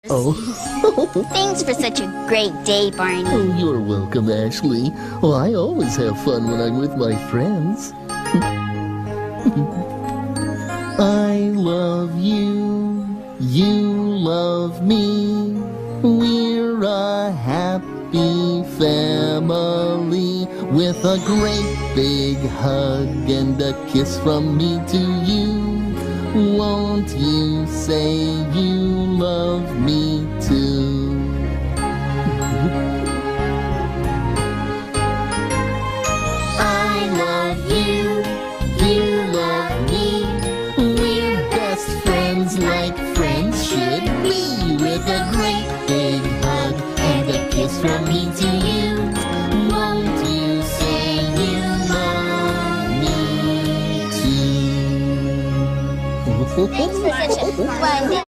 Oh. Thanks for such a great day, Barney. Oh, you're welcome, Ashley. Oh, I always have fun when I'm with my friends. I love you, you love me. We're a happy family with a great big hug and a kiss from me to you. Won't you say you love me too? I love you, you love me. We're best friends like friends should be, with a great big hug and a kiss from me to you. Won't you say you love me too? Thanks for such a fun day.